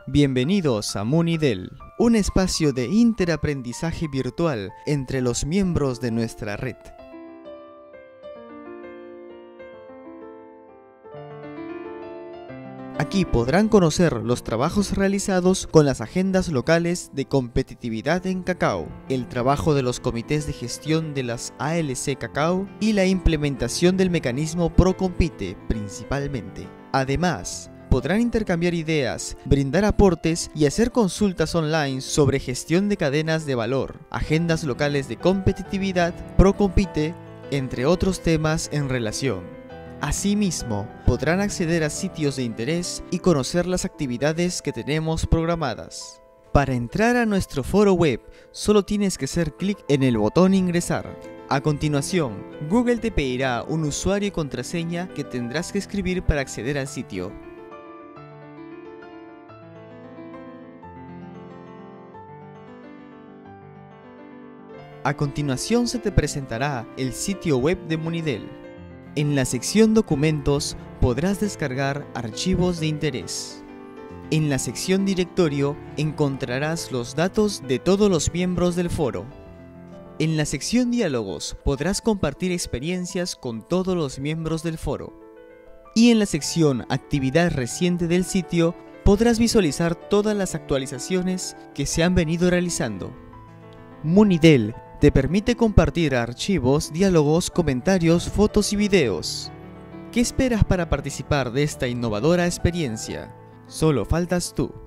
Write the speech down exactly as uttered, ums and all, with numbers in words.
Bienvenidos a Munidel, un espacio de interaprendizaje virtual entre los miembros de nuestra red. Aquí podrán conocer los trabajos realizados con las agendas locales de competitividad en cacao, el trabajo de los comités de gestión de las A L C Cacao y la implementación del mecanismo ProCompite principalmente. Además, podrán intercambiar ideas, brindar aportes y hacer consultas online sobre gestión de cadenas de valor, agendas locales de competitividad, ProCompite, entre otros temas en relación. Asimismo, podrán acceder a sitios de interés y conocer las actividades que tenemos programadas. Para entrar a nuestro foro web, solo tienes que hacer clic en el botón Ingresar. A continuación, Google te pedirá un usuario y contraseña que tendrás que escribir para acceder al sitio. A continuación se te presentará el sitio web de Munidel. En la sección Documentos podrás descargar archivos de interés. En la sección Directorio encontrarás los datos de todos los miembros del foro. En la sección Diálogos podrás compartir experiencias con todos los miembros del foro. Y en la sección Actividad reciente del sitio podrás visualizar todas las actualizaciones que se han venido realizando. Munidel te permite compartir archivos, diálogos, comentarios, fotos y videos. ¿Qué esperas para participar de esta innovadora experiencia? Solo faltas tú.